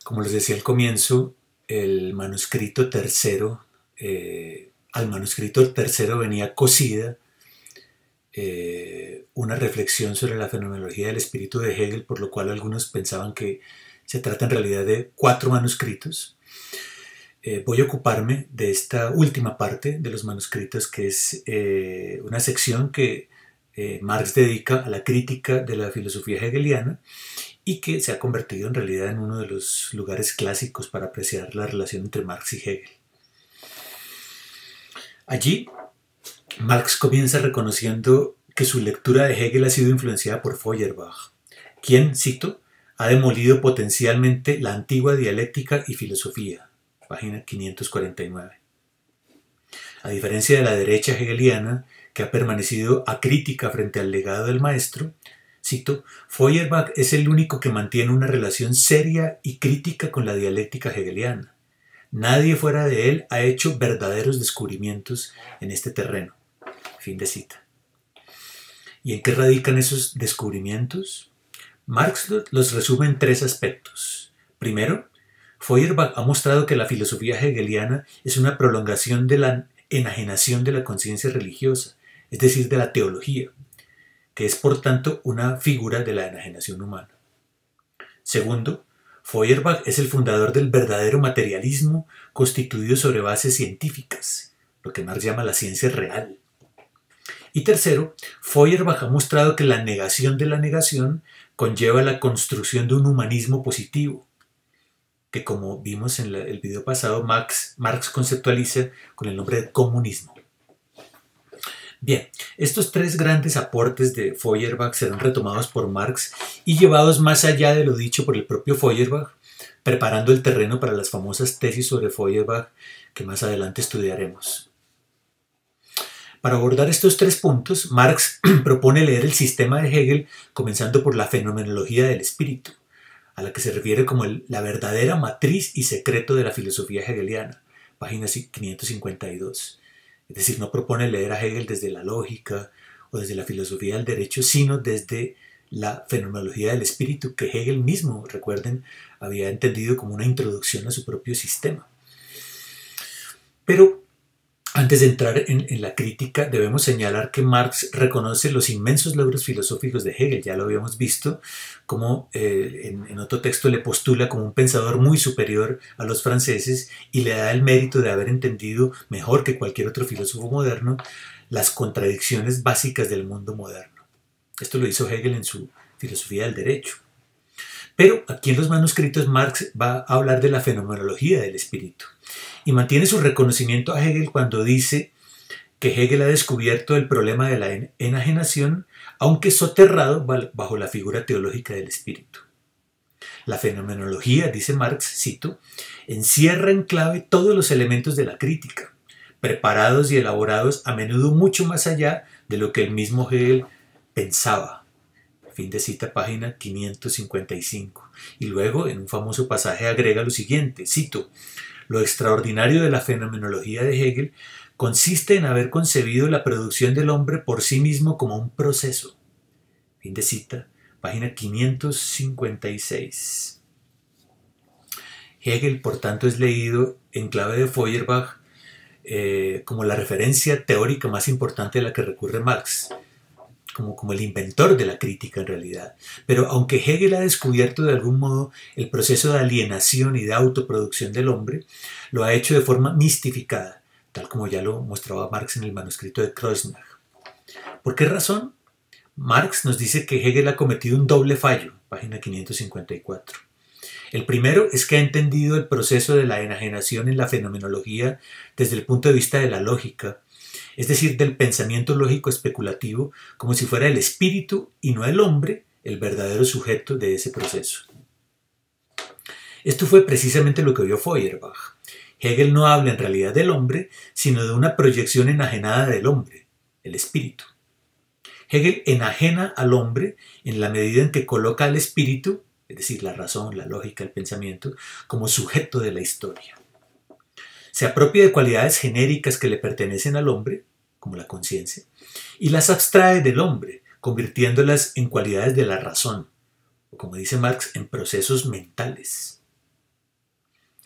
Como les decía al comienzo, el manuscrito tercero, al manuscrito tercero venía cosida una reflexión sobre la fenomenología del espíritu de Hegel, por lo cual algunos pensaban que se trata en realidad de 4 manuscritos. Voy a ocuparme de esta última parte de los manuscritos, que es una sección que Marx dedica a la crítica de la filosofía hegeliana y que se ha convertido en realidad en uno de los lugares clásicos para apreciar la relación entre Marx y Hegel. Allí, Marx comienza reconociendo que su lectura de Hegel ha sido influenciada por Feuerbach, quien, cito, ha demolido potencialmente la antigua dialéctica y filosofía, página 549. A diferencia de la derecha hegeliana, que ha permanecido acrítica frente al legado del maestro, cito, Feuerbach es el único que mantiene una relación seria y crítica con la dialéctica hegeliana. Nadie fuera de él ha hecho verdaderos descubrimientos en este terreno. Fin de cita. ¿Y en qué radican esos descubrimientos? Marx los resume en 3 aspectos. Primero, Feuerbach ha mostrado que la filosofía hegeliana es una prolongación de la enajenación de la conciencia religiosa, es decir, de la teología, que es por tanto una figura de la enajenación humana. Segundo, Feuerbach es el fundador del verdadero materialismo constituido sobre bases científicas, lo que Marx llama la ciencia real. Y tercero, Feuerbach ha mostrado que la negación de la negación conlleva la construcción de un humanismo positivo, que como vimos en el video pasado, Marx conceptualiza con el nombre de comunismo. Bien, estos 3 grandes aportes de Feuerbach serán retomados por Marx y llevados más allá de lo dicho por el propio Feuerbach, preparando el terreno para las famosas tesis sobre Feuerbach que más adelante estudiaremos. Para abordar estos 3 puntos, Marx propone leer el sistema de Hegel comenzando por la fenomenología del espíritu, a la que se refiere como la verdadera matriz y secreto de la filosofía hegeliana, página 552. Es decir, no propone leer a Hegel desde la lógica o desde la filosofía del derecho, sino desde la fenomenología del espíritu que Hegel mismo, recuerden, había entendido como una introducción a su propio sistema. Pero antes de entrar en la crítica, debemos señalar que Marx reconoce los inmensos logros filosóficos de Hegel. Ya lo habíamos visto, como en otro texto le postula como un pensador muy superior a los franceses y le da el mérito de haber entendido mejor que cualquier otro filósofo moderno las contradicciones básicas del mundo moderno. Esto lo hizo Hegel en su filosofía del derecho. Pero aquí en los manuscritos Marx va a hablar de la fenomenología del espíritu y mantiene su reconocimiento a Hegel cuando dice que Hegel ha descubierto el problema de la enajenación, aunque soterrado bajo la figura teológica del espíritu. La fenomenología, dice Marx, cito, encierra en clave todos los elementos de la crítica, preparados y elaborados a menudo mucho más allá de lo que el mismo Hegel pensaba. Fin de cita, página 555. Y luego, en un famoso pasaje, agrega lo siguiente, cito, lo extraordinario de la fenomenología de Hegel consiste en haber concebido la producción del hombre por sí mismo como un proceso. Fin de cita, página 556. Hegel, por tanto, es leído en clave de Feuerbach como la referencia teórica más importante a la que recurre Marx, como el inventor de la crítica en realidad. Pero aunque Hegel ha descubierto de algún modo el proceso de alienación y de autoproducción del hombre, lo ha hecho de forma mistificada, tal como ya lo mostraba Marx en el manuscrito de Kreuznach. ¿Por qué razón? Marx nos dice que Hegel ha cometido un doble fallo, página 554. El primero es que ha entendido el proceso de la enajenación en la fenomenología desde el punto de vista de la lógica, es decir, del pensamiento lógico especulativo, como si fuera el espíritu y no el hombre el verdadero sujeto de ese proceso. Esto fue precisamente lo que vio Feuerbach. Hegel no habla en realidad del hombre, sino de una proyección enajenada del hombre, el espíritu. Hegel enajena al hombre en la medida en que coloca al espíritu, es decir, la razón, la lógica, el pensamiento, como sujeto de la historia. Se apropia de cualidades genéricas que le pertenecen al hombre, como la conciencia, y las abstrae del hombre, convirtiéndolas en cualidades de la razón, o como dice Marx, en procesos mentales.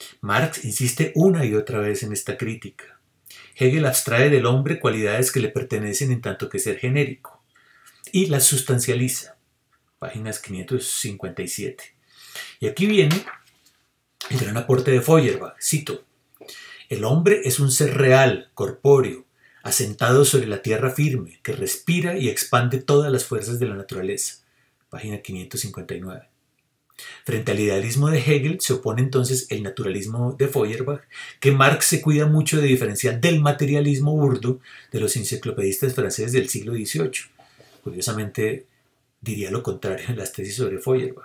Marx insiste una y otra vez en esta crítica. Hegel abstrae del hombre cualidades que le pertenecen en tanto que ser genérico y las sustancializa. Páginas 557. Y aquí viene el gran aporte de Feuerbach. Cito: el hombre es un ser real, corpóreo, asentado sobre la tierra firme, que respira y expande todas las fuerzas de la naturaleza. Página 559. Frente al idealismo de Hegel se opone entonces el naturalismo de Feuerbach, que Marx se cuida mucho de diferenciar del materialismo burdo de los enciclopedistas franceses del siglo XVIII. Curiosamente, diría lo contrario en las tesis sobre Feuerbach.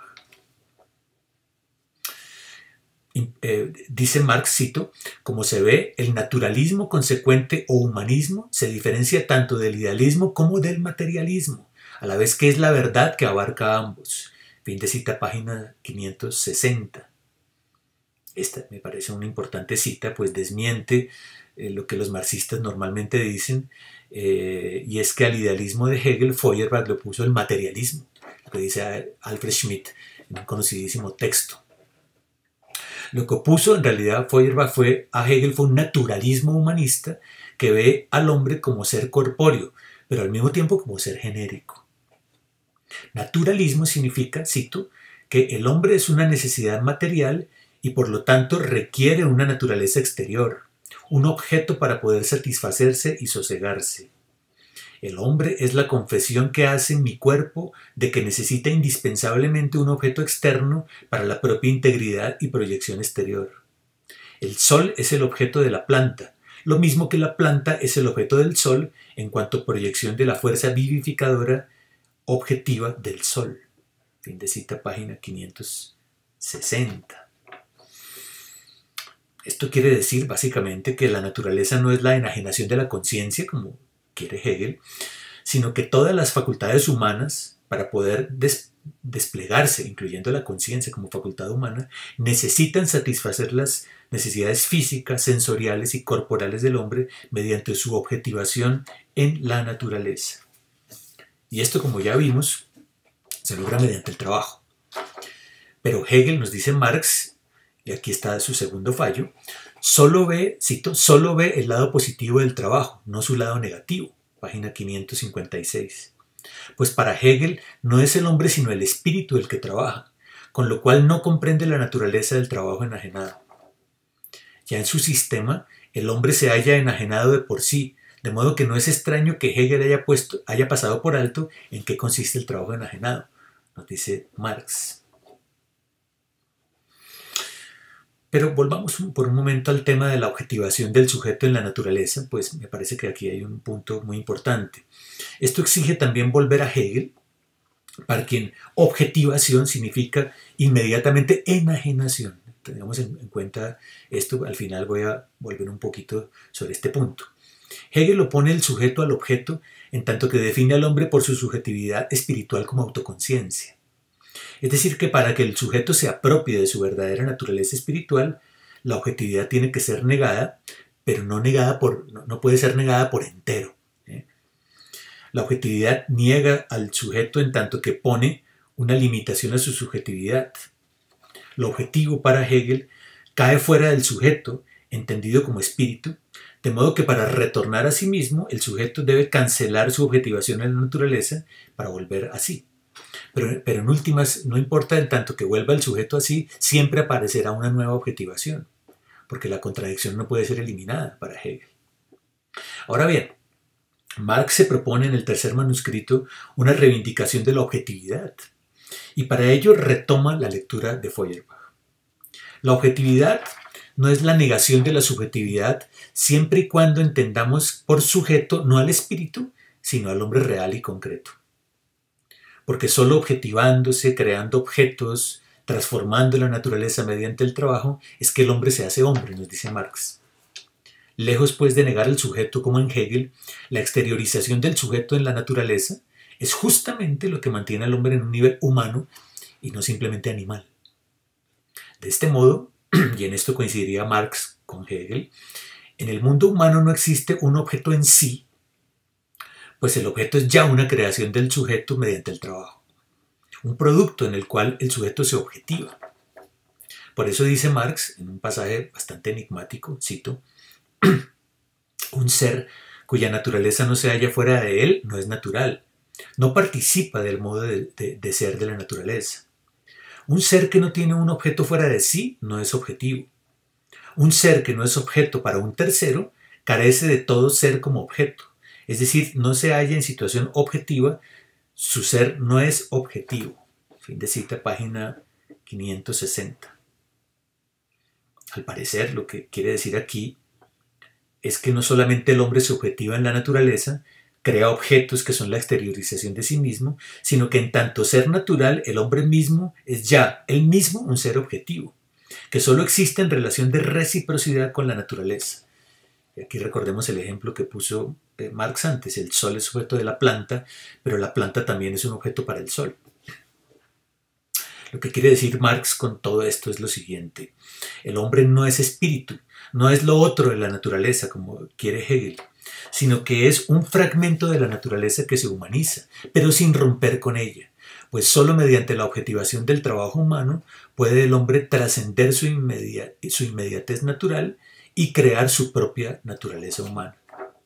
Dice Marx, cito: como se ve, el naturalismo consecuente o humanismo se diferencia tanto del idealismo como del materialismo, a la vez que es la verdad que abarca a ambos. Fin de cita, página 560. Esta me parece una importante cita, pues desmiente lo que los marxistas normalmente dicen, y es que al idealismo de Hegel Feuerbach le opuso el materialismo, lo que dice Alfred Schmidt en un conocidísimo texto. Lo que opuso en realidad Feuerbach a Hegel fue un naturalismo humanista que ve al hombre como ser corpóreo, pero al mismo tiempo como ser genérico. Naturalismo significa, cito, que el hombre es una necesidad material y por lo tanto requiere una naturaleza exterior, un objeto para poder satisfacerse y sosegarse. El hombre es la confesión que hace en mi cuerpo de que necesita indispensablemente un objeto externo para la propia integridad y proyección exterior. El sol es el objeto de la planta, lo mismo que la planta es el objeto del sol en cuanto a proyección de la fuerza vivificadora objetiva del sol. Fin de cita, página 560. Esto quiere decir básicamente que la naturaleza no es la enajenación de la conciencia, como quiere Hegel, sino que todas las facultades humanas, para poder desplegarse, incluyendo la conciencia como facultad humana, necesitan satisfacer las necesidades físicas, sensoriales y corporales del hombre mediante su objetivación en la naturaleza. Y esto, como ya vimos, se logra mediante el trabajo. Pero Hegel, nos dice Marx, y aquí está su segundo fallo, solo ve, cito, solo ve el lado positivo del trabajo, no su lado negativo. Página 556. Pues para Hegel no es el hombre sino el espíritu el que trabaja, con lo cual no comprende la naturaleza del trabajo enajenado. Ya en su sistema, el hombre se halla enajenado de por sí, de modo que no es extraño que Hegel haya pasado por alto en qué consiste el trabajo enajenado, nos dice Marx. Pero volvamos por un momento al tema de la objetivación del sujeto en la naturaleza, pues me parece que aquí hay un punto muy importante. Esto exige también volver a Hegel, para quien objetivación significa inmediatamente enajenación. Tengamos en cuenta esto, al final voy a volver un poquito sobre este punto. Hegel opone el sujeto al objeto en tanto que define al hombre por su subjetividad espiritual como autoconciencia. Es decir, que para que el sujeto se apropie de su verdadera naturaleza espiritual, la objetividad tiene que ser negada, pero no puede ser negada por entero. La objetividad niega al sujeto en tanto que pone una limitación a su subjetividad. Lo objetivo para Hegel cae fuera del sujeto, entendido como espíritu, de modo que para retornar a sí mismo, el sujeto debe cancelar su objetivación en la naturaleza para volver así. Pero en últimas, no importa en tanto que vuelva el sujeto así, siempre aparecerá una nueva objetivación, porque la contradicción no puede ser eliminada para Hegel. Ahora bien, Marx se propone en el tercer manuscrito una reivindicación de la objetividad, y para ello retoma la lectura de Feuerbach. La objetividad no es la negación de la subjetividad siempre y cuando entendamos por sujeto no al espíritu, sino al hombre real y concreto. Porque solo objetivándose, creando objetos, transformando la naturaleza mediante el trabajo, es que el hombre se hace hombre, nos dice Marx. Lejos pues de negar el sujeto como en Hegel, la exteriorización del sujeto en la naturaleza es justamente lo que mantiene al hombre en un nivel humano y no simplemente animal. De este modo, y en esto coincidiría Marx con Hegel, en el mundo humano no existe un objeto en sí, pues el objeto es ya una creación del sujeto mediante el trabajo, un producto en el cual el sujeto se objetiva. Por eso dice Marx, en un pasaje bastante enigmático, cito, un ser cuya naturaleza no se halla fuera de él no es natural, no participa del modo de ser de la naturaleza. Un ser que no tiene un objeto fuera de sí no es objetivo. Un ser que no es objeto para un tercero carece de todo ser como objeto, es decir, no se halla en situación objetiva, su ser no es objetivo. Fin de cita, página 560. Al parecer, lo que quiere decir aquí es que no solamente el hombre se objetiva en la naturaleza, crea objetos que son la exteriorización de sí mismo, sino que en tanto ser natural, el hombre mismo es ya él mismo un ser objetivo, que solo existe en relación de reciprocidad con la naturaleza. Y aquí recordemos el ejemplo que puso Marx antes, el sol es objeto de la planta, pero la planta también es un objeto para el sol. Lo que quiere decir Marx con todo esto es lo siguiente: el hombre no es espíritu, no es lo otro de la naturaleza, como quiere Hegel, sino que es un fragmento de la naturaleza que se humaniza, pero sin romper con ella, pues solo mediante la objetivación del trabajo humano puede el hombre trascender su inmediatez natural y crear su propia naturaleza humana.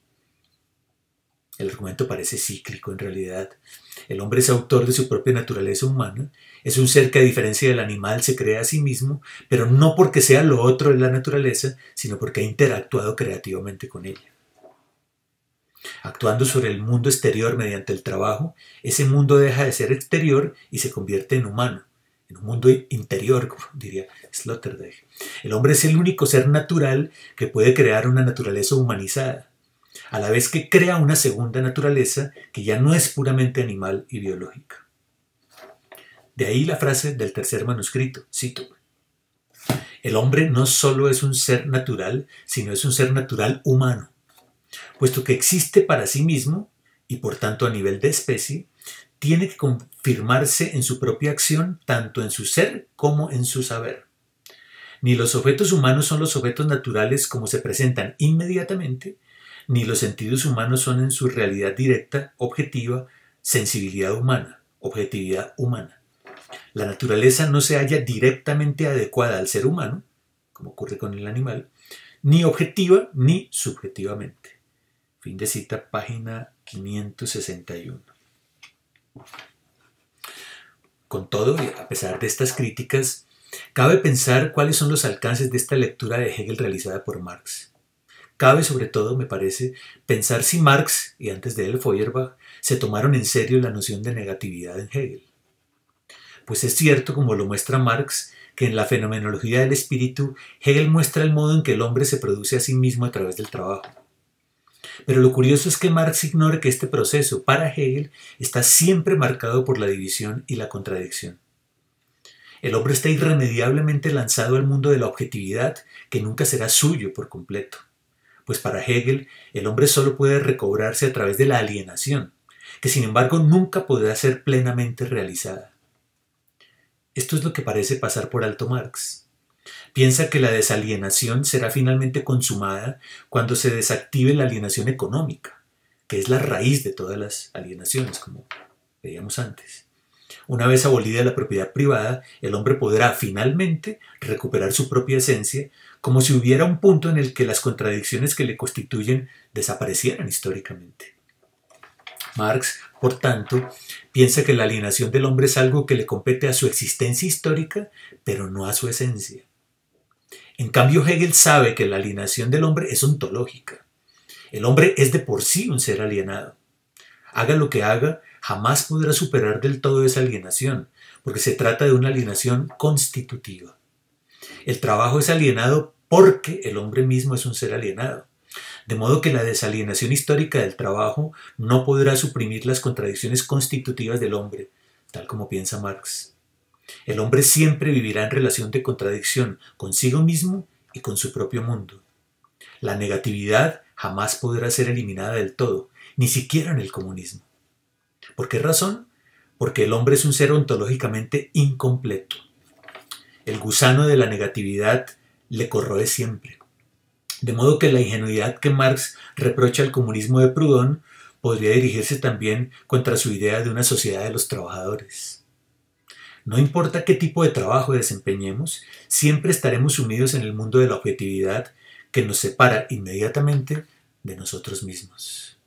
El argumento parece cíclico en realidad. El hombre es autor de su propia naturaleza humana, es un ser que a diferencia del animal se crea a sí mismo, pero no porque sea lo otro de la naturaleza, sino porque ha interactuado creativamente con ella. Actuando sobre el mundo exterior mediante el trabajo, ese mundo deja de ser exterior y se convierte en humano, en un mundo interior, como diría Sloterdijk. El hombre es el único ser natural que puede crear una naturaleza humanizada, a la vez que crea una segunda naturaleza que ya no es puramente animal y biológica. De ahí la frase del tercer manuscrito, cito: el hombre no solo es un ser natural, sino es un ser natural humano, puesto que existe para sí mismo y por tanto a nivel de especie, tiene que confirmarse en su propia acción tanto en su ser como en su saber. Ni los objetos humanos son los objetos naturales como se presentan inmediatamente, ni los sentidos humanos son en su realidad directa, objetiva, sensibilidad humana, objetividad humana. La naturaleza no se halla directamente adecuada al ser humano, como ocurre con el animal, ni objetiva ni subjetivamente. Fin de cita, página 561. Con todo, y a pesar de estas críticas, cabe pensar cuáles son los alcances de esta lectura de Hegel realizada por Marx. Cabe, sobre todo, me parece, pensar si Marx, y antes de él Feuerbach, se tomaron en serio la noción de negatividad en Hegel. Pues es cierto, como lo muestra Marx, que en la fenomenología del espíritu, Hegel muestra el modo en que el hombre se produce a sí mismo a través del trabajo. Pero lo curioso es que Marx ignora que este proceso, para Hegel, está siempre marcado por la división y la contradicción. El hombre está irremediablemente lanzado al mundo de la objetividad, que nunca será suyo por completo. Pues para Hegel, el hombre solo puede recobrarse a través de la alienación, que sin embargo nunca podrá ser plenamente realizada. Esto es lo que parece pasar por alto Marx. Piensa que la desalienación será finalmente consumada cuando se desactive la alienación económica, que es la raíz de todas las alienaciones, como veíamos antes. Una vez abolida la propiedad privada, el hombre podrá finalmente recuperar su propia esencia, como si hubiera un punto en el que las contradicciones que le constituyen desaparecieran históricamente. Marx, por tanto, piensa que la alienación del hombre es algo que le compete a su existencia histórica, pero no a su esencia. En cambio, Hegel sabe que la alienación del hombre es ontológica. El hombre es de por sí un ser alienado. Haga lo que haga, jamás podrá superar del todo esa alienación, porque se trata de una alienación constitutiva. El trabajo es alienado porque el hombre mismo es un ser alienado. De modo que la desalienación histórica del trabajo no podrá suprimir las contradicciones constitutivas del hombre, tal como piensa Marx. El hombre siempre vivirá en relación de contradicción consigo mismo y con su propio mundo. La negatividad jamás podrá ser eliminada del todo, ni siquiera en el comunismo. ¿Por qué razón? Porque el hombre es un ser ontológicamente incompleto. El gusano de la negatividad le corroe siempre. De modo que la ingenuidad que Marx reprocha al comunismo de Proudhon podría dirigirse también contra su idea de una sociedad de los trabajadores. No importa qué tipo de trabajo desempeñemos, siempre estaremos sumidos en el mundo de la objetividad que nos separa inmediatamente de nosotros mismos.